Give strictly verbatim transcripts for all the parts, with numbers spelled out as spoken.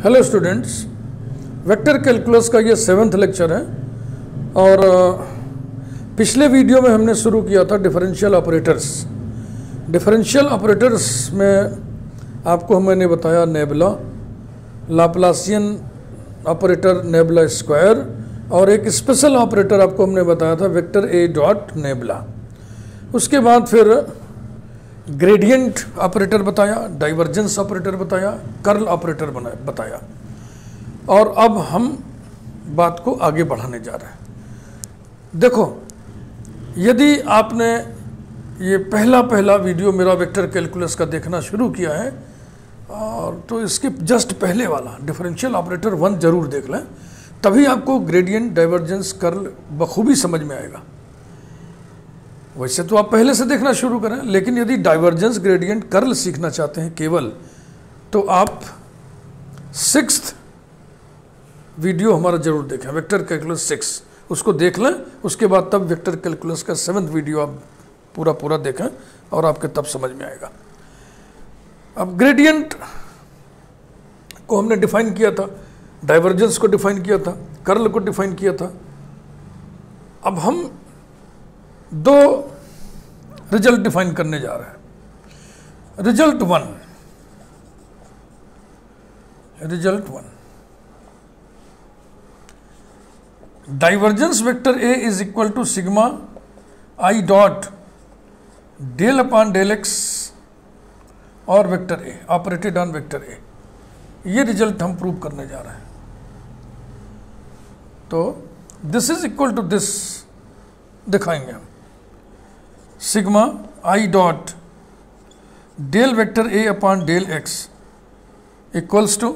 Hello students, vector calculus का ये seventh lecture है और पिछले वीडियो में हमने शुरू किया था डिफरेंशियल ऑपरेटर्स। डिफरेंशियल ऑपरेटर्स में आपको मैंने बताया nabla, Laplacian operator nabla square और एक स्पेशल ऑपरेटर आपको हमने बताया था वेक्टर ए डॉट नेबुला। उसके बाद फिर ग्रेडियंट ऑपरेटर बताया, डाइवर्जेंस ऑपरेटर बताया, कर्ल ऑपरेटर बनाया बताया और अब हम बात को आगे बढ़ाने जा रहे हैं। देखो, यदि आपने ये पहला पहला वीडियो मेरा वेक्टर कैलकुलस का देखना शुरू किया है और तो इसके जस्ट पहले वाला डिफरेंशियल ऑपरेटर वन जरूर देख लें, तभी आपको ग्रेडियंट, डाइवर्जेंस, कर्ल बखूबी समझ में आएगा। वैसे तो आप पहले से देखना शुरू करें, लेकिन यदि डाइवर्जेंस, ग्रेडियंट, कर्ल सीखना चाहते हैं केवल, तो आप सिक्स्थ वीडियो हमारा जरूर देखें, वेक्टर कैलकुलस सिक्स, उसको देख लें। उसके बाद तब वेक्टर कैलकुलस का सेवन्थ वीडियो आप पूरा पूरा देखें और आपके तब समझ में आएगा। अब ग्रेडियंट को हमने डिफाइन किया था, डाइवर्जेंस को डिफाइन किया था, कर्ल को डिफाइन किया था। अब हम दो रिजल्ट डिफाइन करने जा रहे हैं। Result one, result one, divergence vector A is equal to sigma I dot del upon del x और vector A operated on vector A. ये रिजल्ट हम प्रूव करने जा रहे हैं। तो this is equal to this दिखाएंगे हम, sigma I dot del vector A upon del x equals to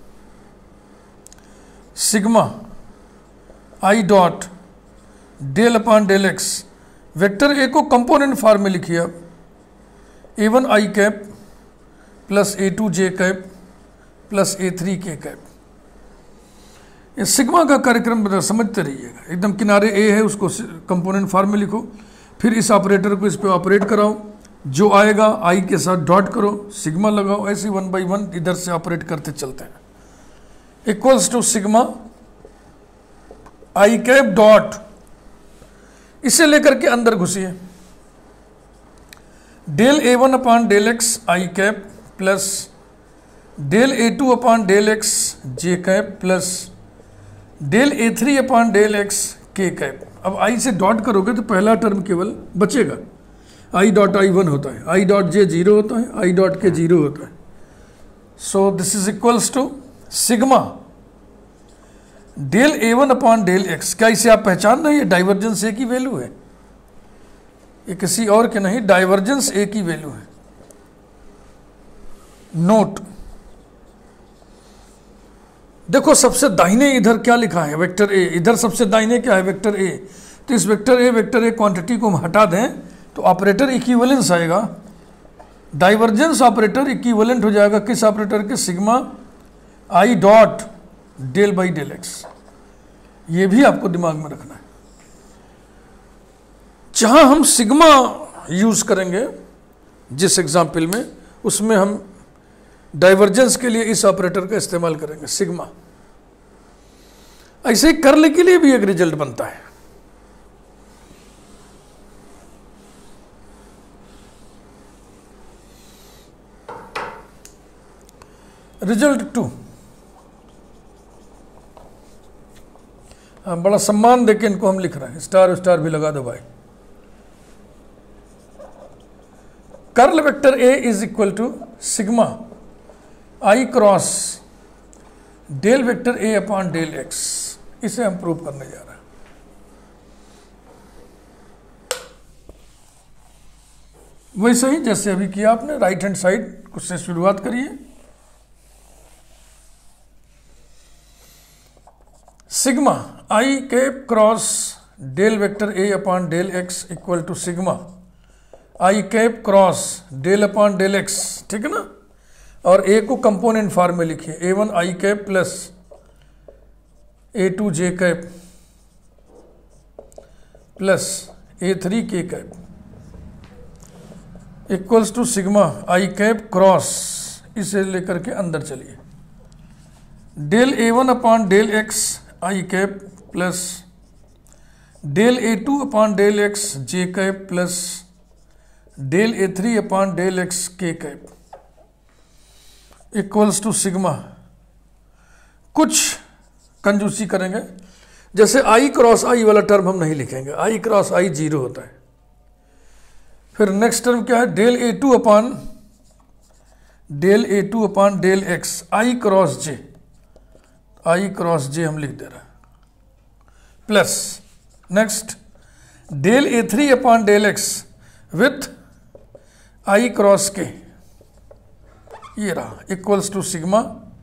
sigma I dot del upon del X. Vector A को कंपोनेंट फॉर्म में लिखिए अब, ए one I cap plus A two J cap plus A three K cap. ये sigma का कार्यक्रम बता समझते रहिएगा। एकदम किनारे ए है, उसको कंपोनेंट फॉर्म में लिखो, फिर इस ऑपरेटर को इस पे ऑपरेट कराओ, जो आएगा आई के साथ डॉट करो, सिग्मा लगाओ, ऐसे वन बाई वन इधर से ऑपरेट करते चलते हैं। Equals to sigma I cap dot, इसे लेकर के अंदर घुसिए, del A one upon del x I cap plus del A two upon del X J cap plus del A three upon del X K cap. अब I से dot करोगे तो पहला टर्म केवल बचेगा, आई डॉट आई वन होता है, I dot J zero होता है, आई डॉट के जीरो होता है। So this is equals to sigma del A one upon del x. क्या इसे आप पहचान रहे हैं? डाइवर्जेंस ए की वैल्यू है, ये किसी और के नहीं, डाइवर्जेंस ए की वैल्यू है। नोट, देखो सबसे दाहिने इधर क्या लिखा है, वेक्टर ए, इधर सबसे दाहिने क्या है, वेक्टर ए। तो इस vector A vector A quantity को हम हटा दें तो ऑपरेटर इक्विवेलेंस आएगा। डाइवर्जेंस ऑपरेटर इक्विवेलेंट हो जाएगा किस ऑपरेटर के? Sigma I dot del by del x. ये भी आपको दिमाग में रखना है। जहां हम सिग्मा यूज करेंगे जिस एग्जाम्पल में, उसमें हम डाइवर्जेंस के लिए इस ऑपरेटर का इस्तेमाल करेंगे, सिग्मा। ऐसे ही कर्ल के लिए भी एक रिजल्ट बनता है। रिजल्ट टू, हाँ, बड़ा सम्मान देके इनको हम लिख रहे हैं, स्टार स्टार भी लगा दो भाई। Curl vector A is equal to sigma I cross del vector A upon del X. इसे हम प्रूव करने जा रहे हैं। वैसे ही जैसे अभी किया आपने, राइट हैंड साइड से शुरुआत करिए। Sigma I cap cross del vector A upon del x equal to sigma I cap cross del upon del X, ठीक है ना। और ए को कंपोनेंट फॉर्म में लिखिए, A one I cap plus A two J cap plus A three K cap equals to sigma I cap cross, इसे लेकर के अंदर चलिए। Del A one upon del x I cap plus del A two upon del X J cap plus del A three upon del X K cap equals to sigma. कुछ कंजूसी करेंगे, जैसे आई cross आई वाला टर्म हम नहीं लिखेंगे, आई cross आई zero होता है। फिर नेक्स्ट टर्म क्या है, del A two upon del A two upon del x I cross J, I cross J हम लिख दे रहे हैं plus next del A three upon del X with I cross K, ये रहा equals to sigma.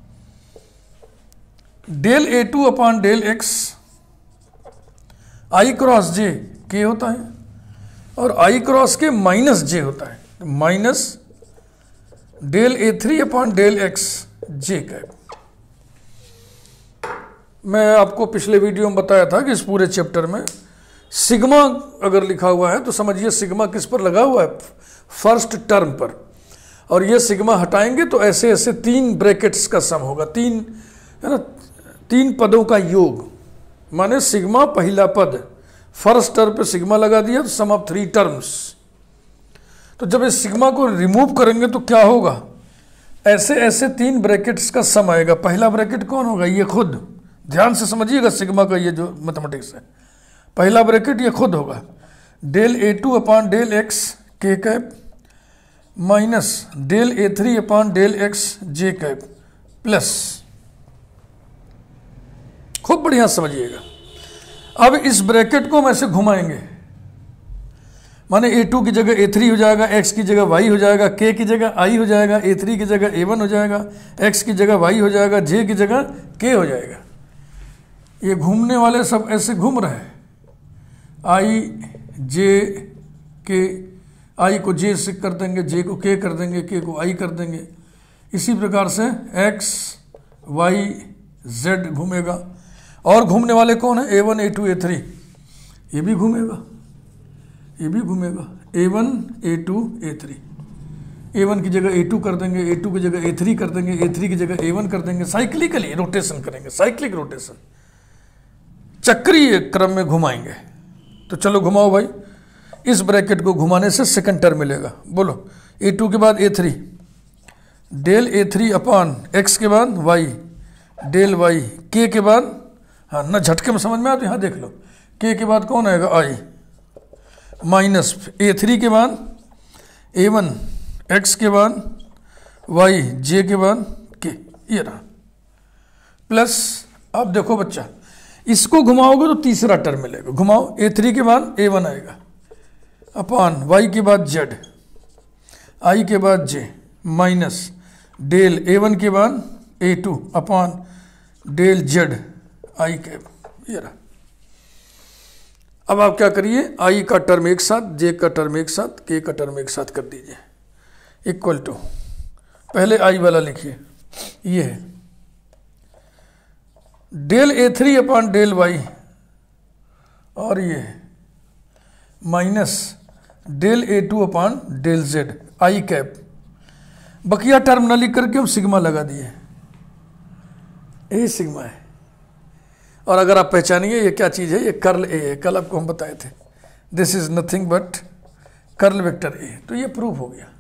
Del A two upon del x I cross J K होता है और आई क्रॉस के माइनस जे होता है, minus del A three upon del X J cap. मैं आपको पिछले वीडियो में बताया था कि इस पूरे चैप्टर में सिग्मा अगर लिखा हुआ है तो समझिए सिग्मा किस पर लगा हुआ है, फर्स्ट टर्म पर, और ये सिग्मा हटाएंगे तो ऐसे ऐसे तीन ब्रैकेट्स का सम होगा, तीन है ना, तीन पदों का योग, माने सिग्मा पहला पद, फर्स्ट टर्म पे सिग्मा लगा दिया तो सम ऑफ थ्री टर्म्स। तो जब इस सिग्मा को रिमूव करेंगे तो क्या होगा, ऐसे ऐसे तीन ब्रैकेट्स का सम आएगा। पहला ब्रैकेट कौन होगा, ये खुद, ध्यान से समझिएगा सिग्मा का ये जो मैथमेटिक्स है, पहला ब्रैकेट ये खुद होगा del A two upon del X K cap minus del A three upon del X J cap plus, खूब बढ़िया समझिएगा। अब इस ब्रैकेट को हम ऐसे घुमाएंगे, माने ए टू की जगह ए थ्री हो जाएगा, x की जगह y हो जाएगा, k की जगह i हो जाएगा, ए थ्री की जगह ए वन हो जाएगा, x की जगह y हो जाएगा, j की जगह k हो जाएगा। ये घूमने वाले सब ऐसे घूम रहे हैं, i j k, i को j से कर देंगे, j को k कर देंगे, k को i कर देंगे। इसी प्रकार से x y z घूमेगा। और घूमने वाले कौन है, A one A two A three, ये भी घूमेगा, ये भी घूमेगा, A one A two A three, A one की जगह ए टू कर देंगे, ए टू की जगह ए थ्री कर देंगे, ए थ्री की जगह ए वन कर देंगे, साइक्लिकली रोटेशन करेंगे, साइक्लिक रोटेशन, चक्रीय क्रम में घुमाएंगे। तो चलो घुमाओ भाई, इस ब्रैकेट को घुमाने से सेकंड टर्म मिलेगा, बोलो ए टू के बाद A three, del A three upon X के बाद वाई, डेल वाई, के के बाद, हाँ ना झटके में समझ में आया तो यहाँ देख लो, के के बाद कौन आएगा आई, माइनस ए थ्री के बाद ए वन, एक्स के बाद वाई, जे के बाद के, ये रहा प्लस। अब देखो बच्चा, इसको घुमाओगे तो तीसरा टर्म मिलेगा, घुमाओ, ए थ्री के बाद ए वन आएगा अपॉन वाई के बाद जेड, आई के बाद J, minus del A one के बाद A two upon del Z I cap, ये रहा। अब आप क्या करिए, आई का टर्म एक साथ, जे का टर्म एक साथ, के का टर्म एक साथ कर दीजिए, इक्वल टू, पहले आई वाला लिखिए, ये है del A three upon del Y, और ये minus del A two upon del Z I cap. बकिया टर्म न लिख करके हम सिग्मा लगा दिए, ए सिग्मा है। और अगर आप पहचानिए ये क्या चीज़ है, ये कर्ल ए है, कल आपको हम बताए थे, this is nothing but curl vector A. तो ये प्रूफ हो गया।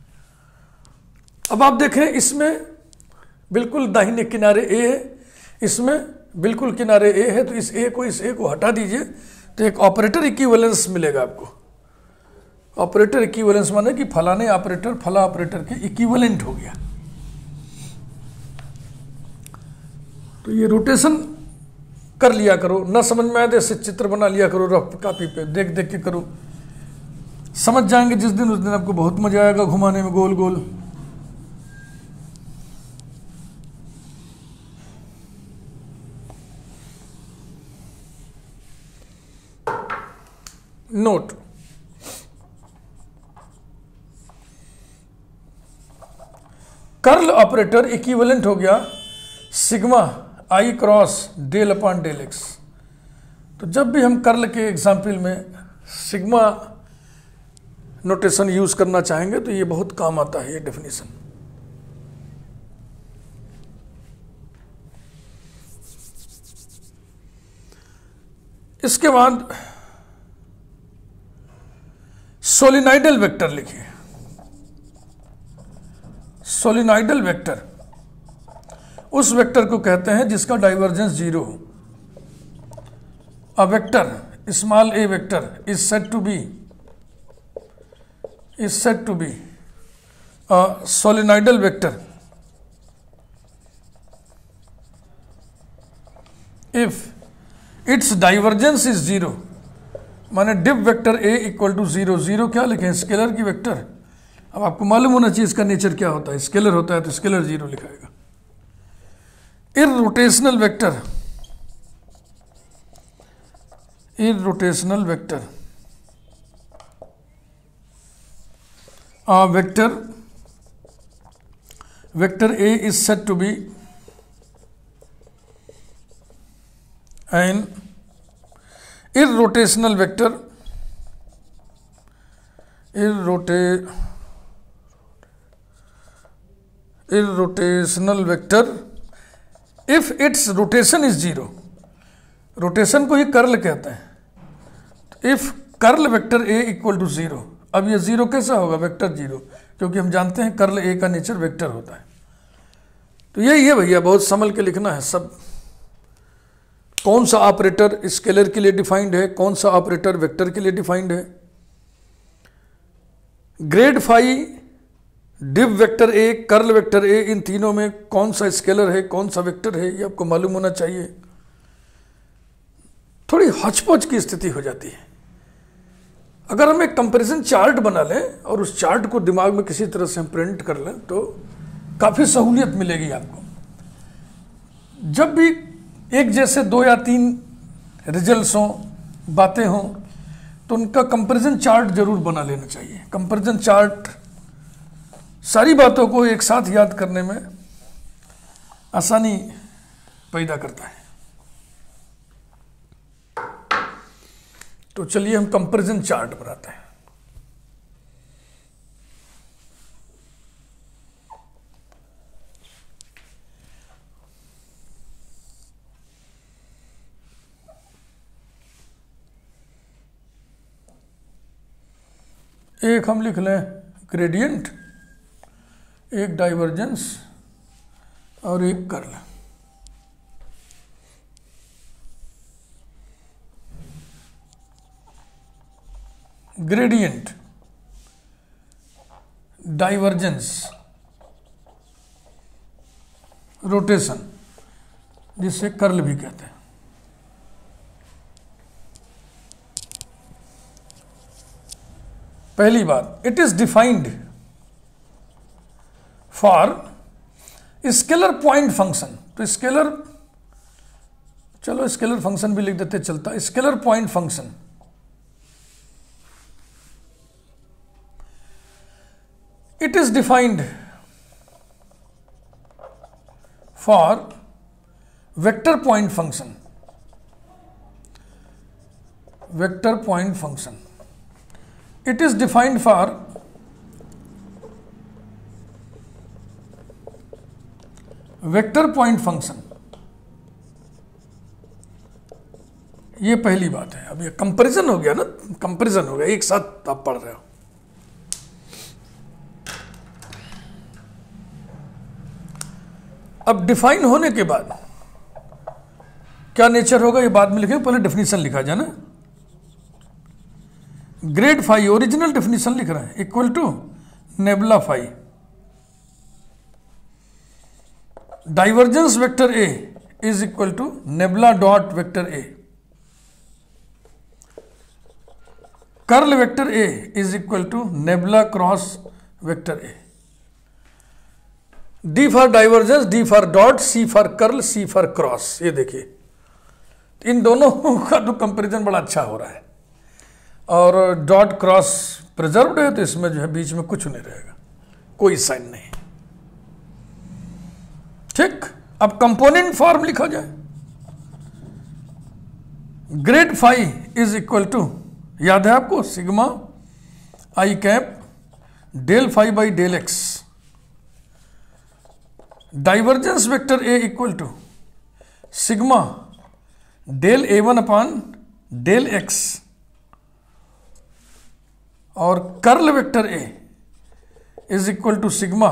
अब आप देखें, इसमें बिल्कुल दाहिने किनारे ए है, इसमें बिल्कुल किनारे ए है, तो इस ए को इस ए को हटा दीजिए तो एक ऑपरेटर इक्विवेलेंस मिलेगा आपको। ऑपरेटर इक्विवेलेंस माने कि फलाने ऑपरेटर फला ऑपरेटर के इक्विवेलेंट हो गया। तो ये रोटेशन कर लिया करो, ना समझ में आए तो ऐसे चित्र बना लिया करो, रफ कॉपी पे देख देख के करो, समझ जाएंगे जिस दिन उस दिन आपको बहुत मजा आएगा घुमाने में गोल गोल। नोट, कर्ल ऑपरेटर इक्विवेलेंट हो गया sigma I cross del upon del X. तो जब भी हम कर्ल के एग्जाम्पल में सिग्मा नोटेशन यूज करना चाहेंगे तो ये बहुत काम आता है, ये डेफिनेशन। इसके बाद सोलिनॉइडल वेक्टर लिखिए। सोलिनॉइडल वेक्टर उस वेक्टर को कहते हैं जिसका डाइवर्जेंस जीरो हो। A vector small A vector is said to be is said to be a solenoidal vector if its divergence is zero. माने div vector A equal to zero. Zero क्या लिखें? Scalar की vector. अब आपको मालूम होना चाहिए इसका नेचर क्या होता है। स्केलर होता है तो स्केलर जीरो लिखाएगा। Irrotational vector irrotational vector a vector vector A is said to be an irrotational vector irrota irrotational vector if its rotation is zero। Rotation को ही कर्ल कहते हैं। If curl vector A equal to zero. अब ये zero कैसा होगा? Vector zero, क्योंकि हम जानते हैं कर्ल ए का नेचर वेक्टर होता है। तो यही है भैया, बहुत संभल के लिखना है सब। कौन सा ऑपरेटर स्केलर के लिए डिफाइंड है, कौन सा ऑपरेटर वेक्टर के लिए डिफाइंड है। Grad phi, div vector A, curl vector A, इन तीनों में कौन सा स्केलर है कौन सा वेक्टर है ये आपको मालूम होना चाहिए। थोड़ी हचपच की स्थिति हो जाती है। अगर हम एक कंपैरिजन चार्ट बना लें और उस चार्ट को दिमाग में किसी तरह से हम प्रिंट कर लें तो काफ़ी सहूलियत मिलेगी आपको। जब भी एक जैसे दो या तीन रिजल्ट्स हों, बातें हों, तो उनका कंपैरिजन चार्ट जरूर बना लेना चाहिए। कंपैरिजन चार्ट सारी बातों को एक साथ याद करने में आसानी पैदा करता है। तो चलिए हम कंपैरिजन चार्ट बनाते हैं। एक हम लिख लें ग्रेडियंट, एक डाइवर्जेंस और एक कर्ल। ग्रेडियंट, डाइवर्जेंस, रोटेशन, जिसे कर्ल भी कहते हैं। पहली बात, it is defined for scalar point function. तो स्केलर, चलो स्केलर फंक्शन भी लिख देते चलता। Scalar point function it is defined for vector point function vector point function it is defined for vector point function। ये पहली बात है। अब ये कंपैरिजन हो गया ना, कंपैरिजन हो गया, एक साथ आप पढ़ रहे हो। अब डिफाइन होने के बाद क्या नेचर होगा ये बाद में लिखेंगे, पहले डेफिनेशन लिखा जाए ना। ग्रेड फाई, ओरिजिनल डेफिनेशन लिख रहे हैं, equal to nabla phi. Divergence vector A is equal to nabla dot vector A. Curl vector A is equal to nabla cross vector A. D for divergence, D for dot, C for curl, C for cross. ये देखिए इन दोनों का तो comparison बड़ा अच्छा हो रहा है। और डॉट क्रॉस प्रिजर्व्ड है तो इसमें जो है बीच में कुछ नहीं रहेगा, कोई साइन नहीं। ठीक, अब कंपोनेंट फॉर्म लिखा जाए। Grad phi is equal to, याद है आपको, sigma I cap del phi by del X. Divergence vector A equal to sigma del A one upon del x और curl vector A is equal to sigma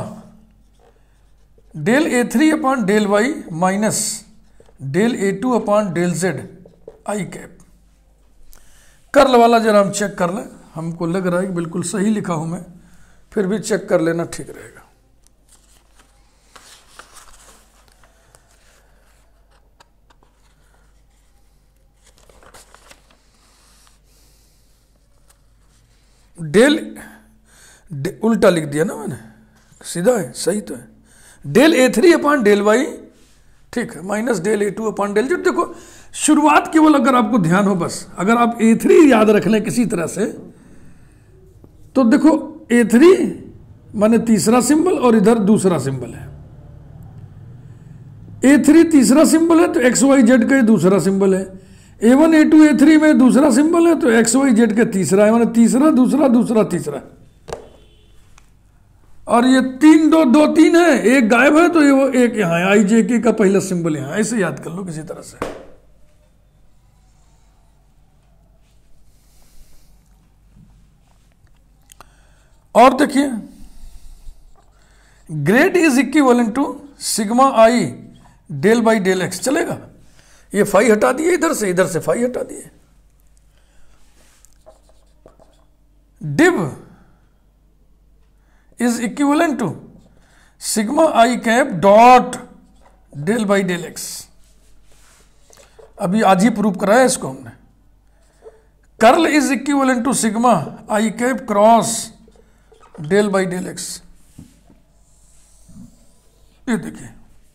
del A three upon del Y minus del A two upon del Z I cap. Curl वाला जरा हम check कर लें, हमको लग रहा है कि बिल्कुल सही लिखा हूं मैं, फिर भी चेक कर लेना ठीक रहेगा। डेल डे, उल्टा लिख दिया ना मैंने, सीधा है, सही तो है। Del A three upon del Y, ठीक है, minus del A two upon del Z. देखो शुरुआत केवल अगर आपको ध्यान हो, बस अगर आप ए थ्री याद रख लें किसी तरह से, तो देखो ए थ्री माने तीसरा सिंबल और इधर दूसरा सिंबल है। ए थ्री तीसरा सिंबल है तो एक्स वाई जेड का दूसरा सिंबल है। A one A two A three में दूसरा सिंबल है तो एक्स वाई जेड का तीसरा है, माने तीसरा दूसरा दूसरा तीसरा। और ये तीन दो दो तीन है, एक गायब है तो ये वो एक यहां है, आई जे के का पहला सिंबल यहां, ऐसे याद कर लो किसी तरह से। और देखिए grad is equivalent to sigma I del by del X, चलेगा। ये फाई हटा दिए इधर से, इधर से फाई हटा दिए। Div is equivalent to sigma I cap dot del by del X. अभी आज ही प्रूव कराया इसको हमने। Curl is equivalent to sigma I cap cross del by del x. ये देखिए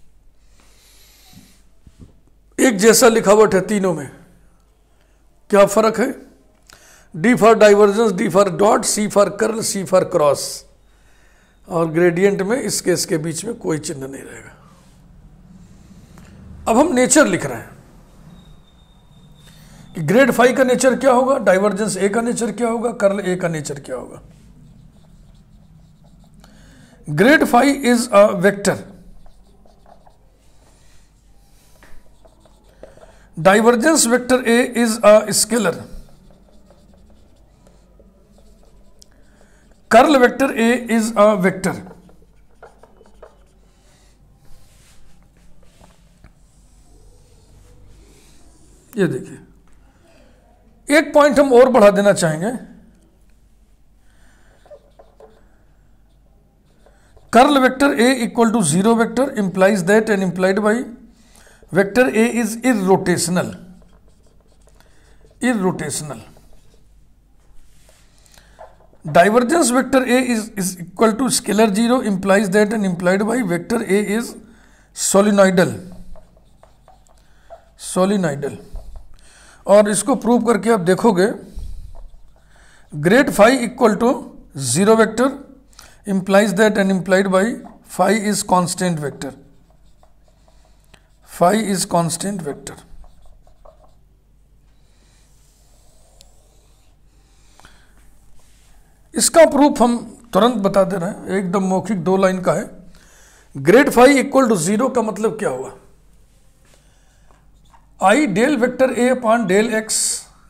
एक जैसा लिखावट है तीनों में, क्या फर्क है? D for divergence, D for dot, C for curl, C for cross. और ग्रेडियंट में इसके इसके बीच में कोई चिन्ह नहीं रहेगा। अब हम नेचर लिख रहे हैं कि ग्रेड फाइव का नेचर क्या होगा, डाइवर्जेंस ए का नेचर क्या होगा, कर्ल ए का नेचर क्या होगा। Grad phi is a vector, divergence vector A is a scalar, curl vector A is a vector. ये देखिए एक पॉइंट हम और बढ़ा देना चाहेंगे। Curl vector A equal to zero vector implies that and implied by vector A is irrotational, irrotational. Divergence vector A is is equal to scalar zero implies that and implied by vector A is solenoidal, solenoidal. और इसको prove करके आप देखोगे grad phi equal to zero vector implies that and implied by phi is constant vector, phi is constant vector। इसका proof हम तुरंत बता दे रहे हैं, एकदम मौखिक दो लाइन का है। Grad phi equal to zero का मतलब क्या हुआ? I del vector A upon del x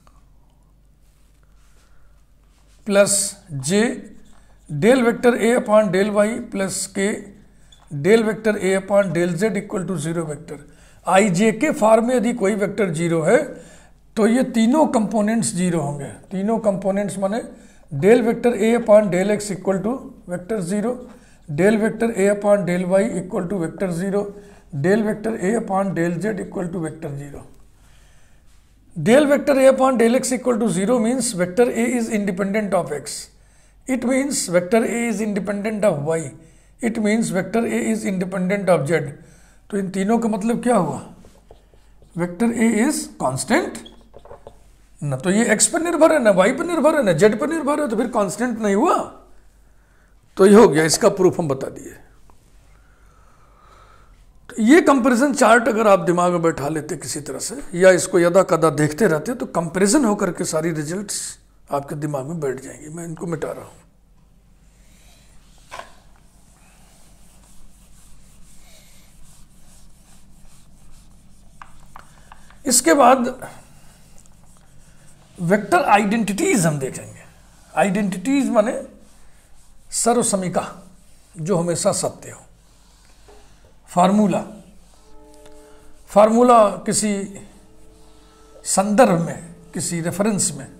plus J del vector A upon del Y plus K del vector A upon del Z equal to zero vector. I J K form में यदि कोई vector zero है तो ये तीनों components zero होंगे। तीनों components माने del vector A upon del x equal to vector zero, del vector A upon del Y equal to vector zero, del vector A upon del Z equal to vector zero. Del vector A upon del x equal to zero means vector A is independent of X. It means vector A is independent of y. It means vector A is independent of z. तो इन तीनों का मतलब क्या हुआ? Vector A is constant, न तो ये x पर निर्भर है, न y पर निर्भर है, न z पर निर्भर है, तो फिर constant नहीं हुआ। तो ये हो गया, इसका प्रूफ हम बता दिए। तो ये कंपैरिजन चार्ट अगर आप दिमाग में बैठा लेते किसी तरह से, या इसको यदा कदा देखते रहते, तो कंपैरिजन होकर के सारी रिजल्ट्स आपके दिमाग में बैठ जाएंगे। मैं इनको मिटा रहा हूं। इसके बाद वेक्टर आइडेंटिटीज हम देखेंगे। आइडेंटिटीज माने सर्वसमीका, जो हमेशा सत्य हो। फार्मूला, फार्मूला किसी संदर्भ में, किसी रेफरेंस में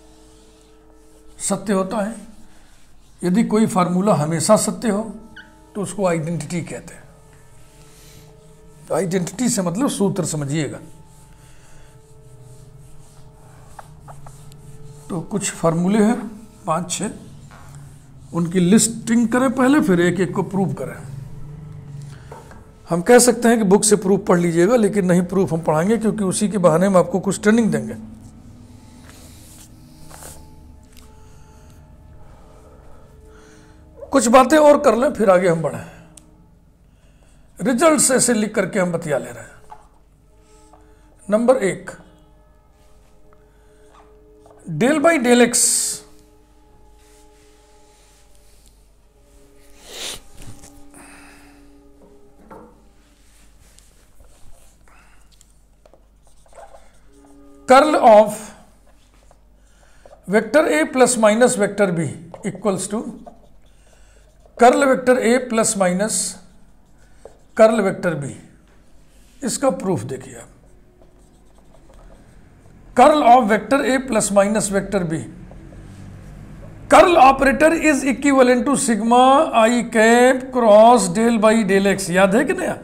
सत्य होता है। यदि कोई फार्मूला हमेशा सत्य हो तो उसको आइडेंटिटी कहते हैं। आइडेंटिटी से मतलब सूत्र समझिएगा। तो कुछ फार्मूले हैं, पांच छह, उनकी लिस्टिंग करें पहले, फिर एक एक को प्रूव करें। हम कह सकते हैं कि बुक से प्रूफ पढ़ लीजिएगा, लेकिन नहीं, प्रूफ हम पढ़ाएंगे, क्योंकि उसी के बहाने में आपको कुछ ट्रेनिंग देंगे। कुछ बातें और कर लें, फिर आगे हम बढ़ें। रिजल्ट्स ऐसे लिख करके हम बतिया ले रहे हैं। नंबर एक, del by del X curl of vector A plus minus vector B equals to curl vector A plus minus curl vector B. इसका प्रूफ देखिए आप। Curl of vector A plus minus vector B, curl operator is equivalent to sigma I cap cross del by del X. याद है कि नहीं?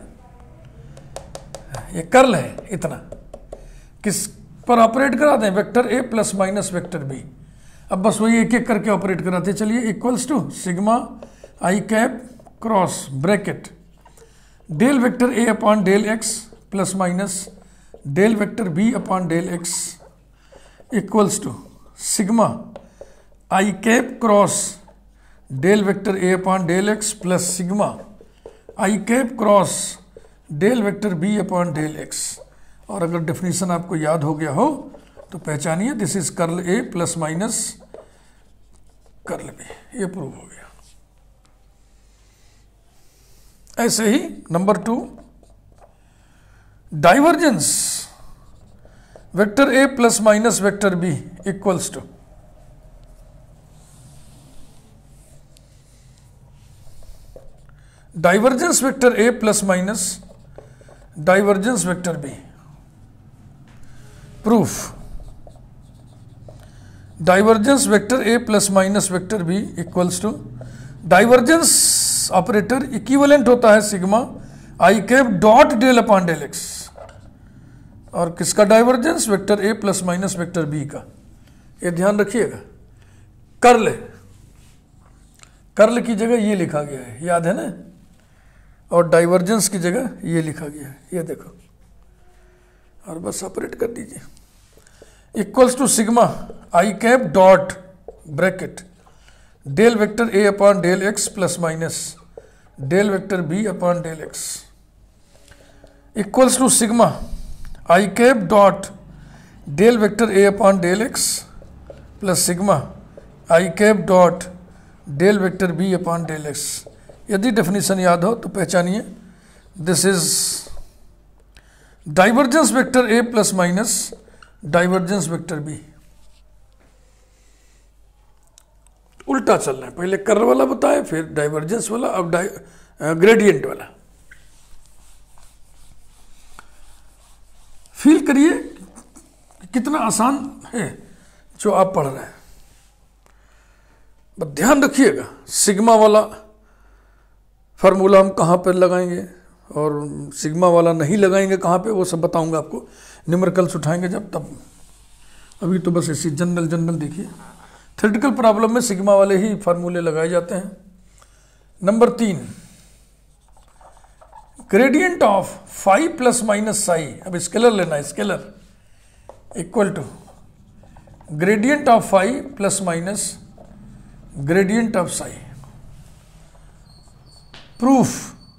ये curl है, इतना किस पर ऑपरेट करा दें? Vector A plus minus vector B. अब बस वही एक एक करके ऑपरेट कराते चलिए। Equals to sigma I cap cross bracket del vector A upon del x plus minus del vector B upon del x equals to sigma I cap cross del vector A upon del x plus sigma I cap cross del vector B upon del x. और अगर definition आपको याद हो गया हो तो पहचानिए, this is curl A plus minus curl B. ये प्रूव हो गया। ऐसे ही number two, divergence vector A plus minus vector B equals to divergence vector A plus minus divergence vector B. Proof, divergence vector A plus minus vector B equals to divergence operator equivalent होता है sigma आई cap dot del upon del x. और किसका divergence? Vector A plus minus vector B का। ये ध्यान रखिएगा। Curl, curl की जगह ये लिखा गया है, याद है ना? और डाइवर्जेंस की जगह ये लिखा गया है, ये देखो। और बस ऑपरेट कर दीजिए। Equals to sigma I cap dot bracket del vector A upon del x plus minus del vector B upon del x equals to sigma I cap dot del vector A upon del x plus sigma I cap dot del vector B upon del x. यदि definition याद हो तो पहचानिए, this is divergence vector A plus minus divergence vector B. उल्टा चल रहा है, पहले कर्ल वाला बताए, फिर डाइवर्जेंस वाला, अब ग्रेडियंट वाला। फील करिए कितना आसान है जो आप पढ़ रहे हैं। बस ध्यान रखिएगा, सिग्मा वाला फार्मूला हम कहाँ पर लगाएंगे और सिग्मा वाला नहीं लगाएंगे कहाँ पे, वो सब बताऊंगा आपको। न्यूमेरिकल्स उठाएंगे जब, तब। अभी तो बस ऐसी जनरल जनरल देखिए। थ्योरेटिकल प्रॉब्लम में सिग्मा वाले ही फार्मूले लगाए जाते हैं। नंबर तीन, gradient of phi plus minus psi. अब स्केलर लेना है, scalar equal to gradient of phi plus minus gradient of psi. Proof,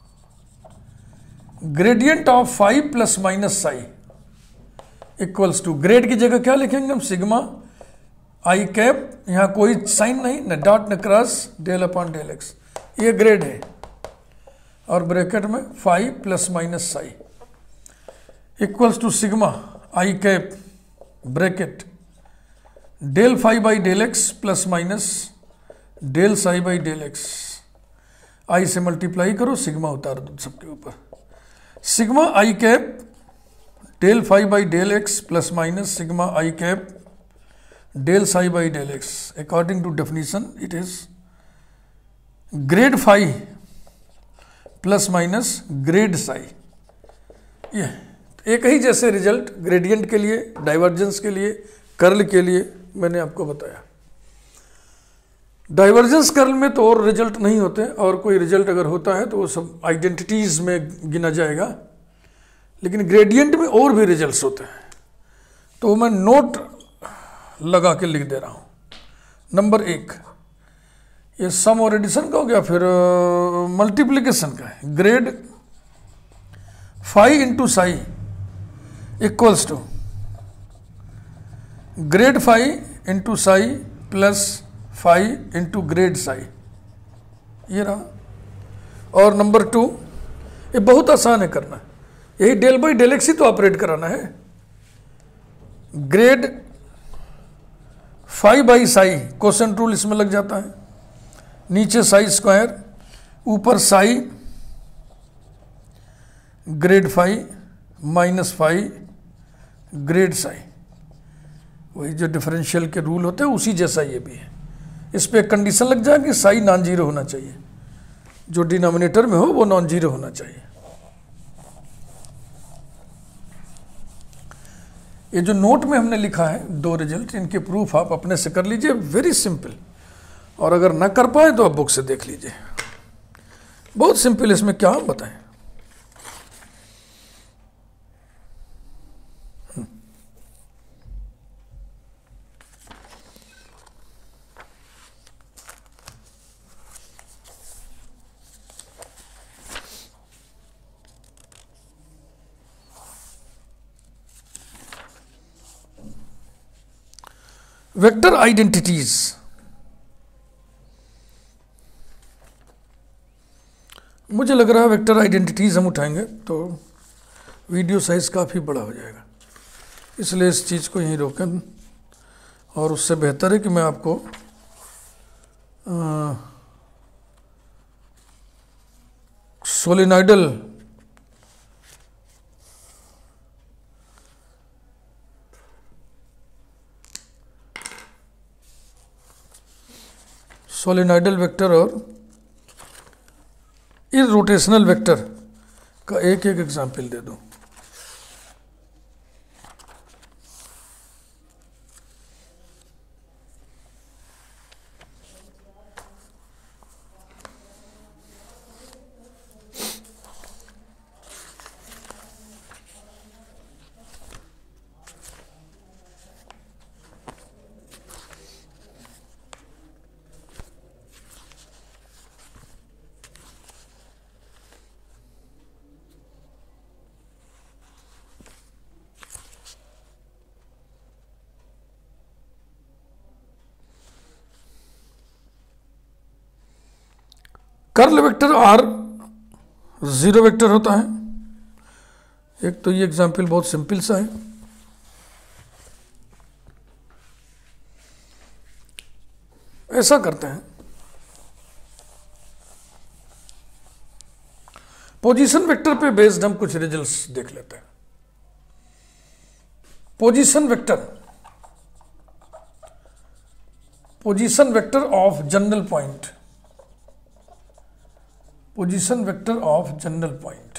gradient of phi plus minus psi equals to, grad की जगह क्या लिखेंगे हम? सिग्मा आई कैप, यहां कोई साइन नहीं, न डॉट न cross, del upon del x. ये ग्रेड है। और ब्रैकेट में phi plus minus psi equals to sigma I cap bracket del phi by del x plus minus del psi by del x, i से multiply करो, sigma उतार दो सबके ऊपर, sigma I cap del phi by del x plus minus sigma I cap del psi by del x. According to definition it is grade phi plus minus grad psi. ये एक ही जैसे result gradient के लिए, divergence के लिए, curl के लिए मैंने आपको बताया। डाइवर्जेंस कर्ल में तो और रिजल्ट नहीं होते, और कोई रिजल्ट अगर होता है तो वो सब आइडेंटिटीज में गिना जाएगा, लेकिन ग्रेडियंट में और भी रिजल्ट्स होते हैं, तो मैं नोट लगा के लिख दे रहा हूँ। नंबर एक, ये सम और एडिशन का हो गया, फिर मल्टीप्लिकेशन का है। Grad phi into psi equals to grad phi into psi plus phi into grad psi, ये रहा। और नंबर टू, ये बहुत आसान है करना, यही डेल बाई डेल एक्स ही तो ऑपरेट कराना है। Grad phi by psi, quotient rule इसमें लग जाता है, नीचे साई स्क्वायर, ऊपर psi grad phi minus phi grad psi, वही जो डिफरेंशियल के रूल होते हैं उसी जैसा ये भी है। इस पे एक कंडीशन लग जाए कि साई नॉन जीरो होना चाहिए, जो डिनोमिनेटर में हो वो नॉन जीरो होना चाहिए। ये जो नोट में हमने लिखा है दो रिजल्ट, इनके प्रूफ आप अपने से कर लीजिए, वेरी सिंपल। और अगर ना कर पाए तो आप बुक से देख लीजिए, बहुत सिंपल। इसमें क्या हम बताएं, वेक्टर आइडेंटिटीज। मुझे लग रहा है वेक्टर आइडेंटिटीज हम उठाएंगे तो वीडियो साइज काफ़ी बड़ा हो जाएगा, इसलिए इस चीज़ को यहीं रोकें। और उससे बेहतर है कि मैं आपको सोलेनॉइडल सोलेनॉइडल वेक्टर और इररोटेशनल वेक्टर का एक एक एग्जाम्पल दे दूं। Curl vector r zero vector होता है। एक तो ये एग्जाम्पल बहुत सिंपल सा है। ऐसा करते हैं, पोजीशन वेक्टर पे बेस्ड हम कुछ रिजल्ट्स देख लेते हैं। Position vector position vector of general point position vector of general point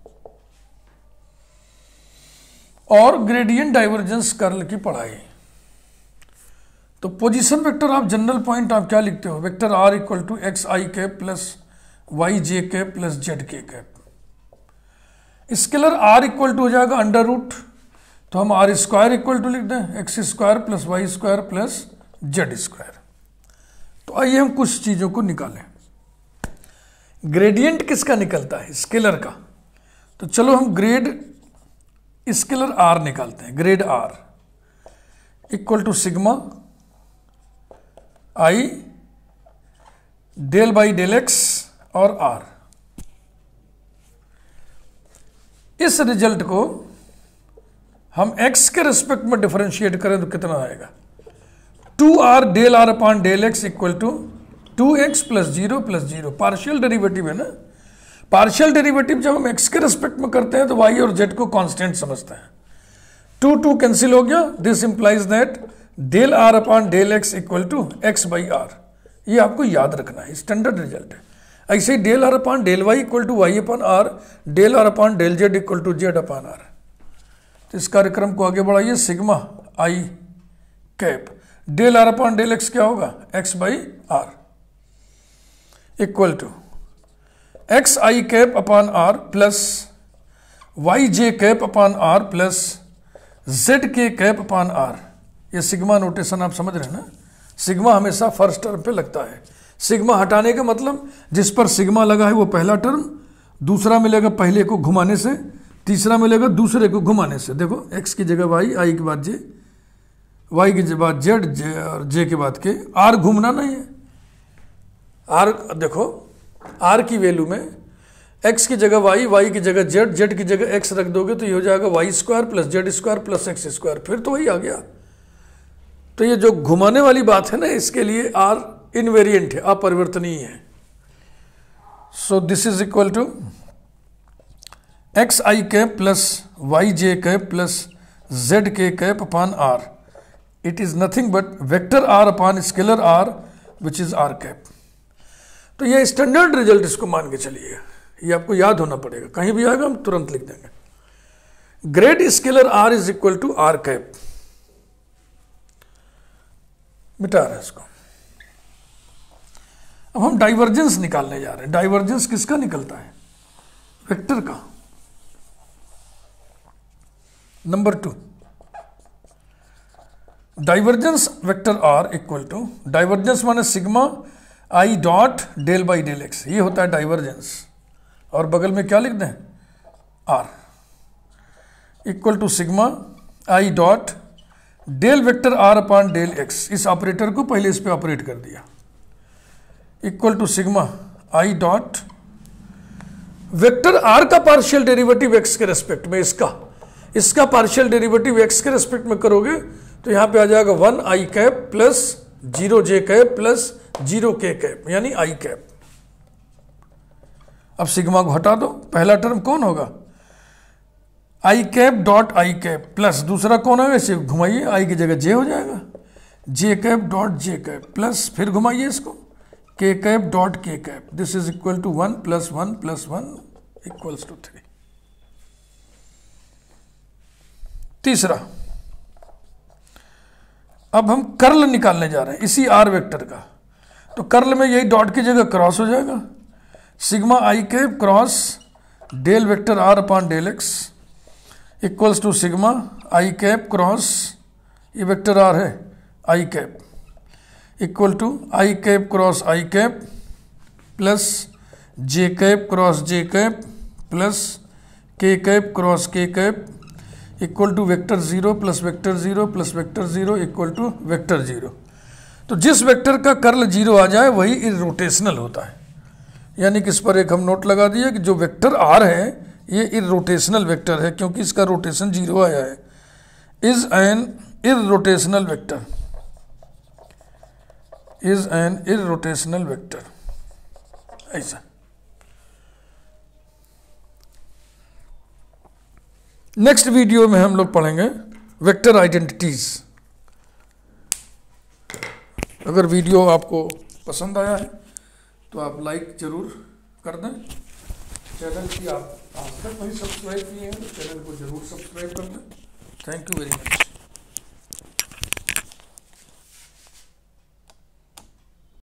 और ग्रेडियंट डाइवर्जेंस कर्ल की पढ़ाई। तो position vector of general point आप क्या लिखते हो, vector r equal to x I cap plus y j cap plus z k cap. Scalar r equal to हो जाएगा अंडर रूट, तो हम आर स्क्वायर इक्वल टू लिख दें x square plus y square plus z square. तो आइए हम कुछ चीजों को निकालें। ग्रेडियंट किसका निकलता है, स्केलर का। तो चलो हम ग्रेड स्केलर आर निकालते हैं। Grad r equal to sigma I del by del x और आर। इस रिजल्ट को हम x के रिस्पेक्ट में डिफरेंशिएट करें तो कितना आएगा, two r del r upon del x equal to two x plus zero plus zero. Partial derivative है ना, पार्शियल डेरिवेटिव जब हम एक्स के रेस्पेक्ट में करते हैं तो वाई और जेड को कांस्टेंट समझते हैं। टू टू कैंसिल हो गया, this implies that del r upon del x equal to x by r. ये आपको याद रखना है, स्टैंडर्ड रिजल्ट है। ऐसे ही del r upon del Y equal to y upon r, del r upon del Z equal to z upon r. तो इस कार्यक्रम को आगे बढ़ाइए, सिग्मा आई cap del r upon del x क्या होगा, x by r equal to x I cap upon r plus y j cap upon r plus z k cap upon r. ये sigma notation आप समझ रहे हैं ना, sigma हमेशा first term पे लगता है। सिग्मा हटाने का मतलब जिस पर सिग्मा लगा है वो पहला टर्म, दूसरा मिलेगा पहले को घुमाने से, तीसरा मिलेगा दूसरे को घुमाने से। देखो x की जगह y, i के बाद j, y की बाद z, j और j के बाद k। r घूमना नहीं है, r देखो r की वैल्यू में x की जगह y, y की जगह z, z की जगह x रख दोगे तो ये हो जाएगा y square plus z square plus x square, फिर तो वही आ गया। तो ये जो घुमाने वाली बात है ना, इसके लिए r इनवेरिएंट है, अपरिवर्तनीय है। So this is equal to x I cap plus y j cap plus z k cap upon r. It is nothing but vector r upon scalar r which is r cap. तो ये standard result इसको मान के चलिए, ये आपको याद होना पड़ेगा, कहीं भी आएगा हम तुरंत लिख देंगे। Grad scalar r is equal to r cap. मिटा रहे हैं इसको। अब हम डाइवर्जेंस निकालने जा रहे हैं। डाइवर्जेंस किसका निकलता है, वेक्टर का। Number two, divergence vector r equal to, divergence माने sigma I dot del by del x, ये होता है डाइवर्जेंस। और बगल में क्या लिख दें, r equal to sigma I dot del vector r upon del x. इस ऑपरेटर को पहले इस पे ऑपरेट कर दिया, equal to sigma I dot vector r का पार्शियल डेरिवेटिव एक्स के रेस्पेक्ट में, इसका इसका पार्शियल डेरिवेटिव एक्स के रेस्पेक्ट में करोगे तो यहां पे आ जाएगा वन आई cap plus zero j cap plus zero k cap, यानी आई कैप। अब सिग्मा को हटा दो, पहला टर्म कौन होगा, i cap dot i cap plus दूसरा कौन होगा, इसे घुमाइए, आई की जगह जे हो जाएगा, j cap dot j cap plus फिर घुमाइए इसको, k cap dot k cap. This is equal to one plus one plus one equals to three. तीसरा, अब हम कर्ल निकालने जा रहे हैं इसी आर वेक्टर का। तो कर्ल में यही डॉट की जगह क्रॉस हो जाएगा, sigma I cap cross del vector r upon del x equals to sigma I cap cross, ये वेक्टर आर है, i cap equal to i cap cross i cap plus j cap cross j cap plus k cap cross k cap equal to vector zero plus vector zero plus vector zero equal to vector zero. तो जिस vector का curl zero आ जाए वही इररोटेशनल होता है, यानी कि इस पर एक हम नोट लगा दिए कि जो वेक्टर आर है ये इररोटेशनल वेक्टर है, क्योंकि इसका रोटेशन जीरो आया है। Is an irrotational vector, is an irrotational vector, ऐसा। नेक्स्ट वीडियो में हम लोग पढ़ेंगे वेक्टर आइडेंटिटीज। अगर वीडियो आपको पसंद आया है तो आप लाइक जरूर कर दें। चैनल की आप आज तक नहीं सब्सक्राइब किए हैं तो चैनल को जरूर सब्सक्राइब कर दें। Thank you very much.